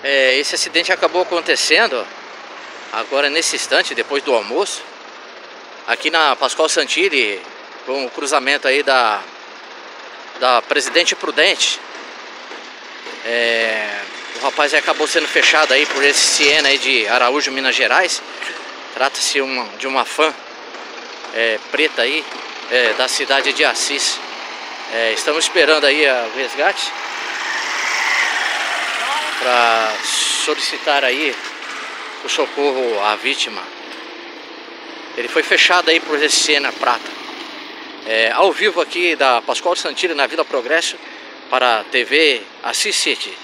Esse acidente acabou acontecendo agora nesse instante, depois do almoço, aqui na Pascoal Santilli, com o cruzamento aí da Presidente Prudente. O rapaz acabou sendo fechado aí por esse Siena aí de Araújo, Minas Gerais. Trata-se de uma van preta aí, da cidade de Assis. Estamos esperando aí o resgate para solicitar aí o socorro à vítima. Ele foi fechado aí por esse Siena prata. Ao vivo aqui da Pascoal Santilli, na Vila Progresso, para a TV Assis City.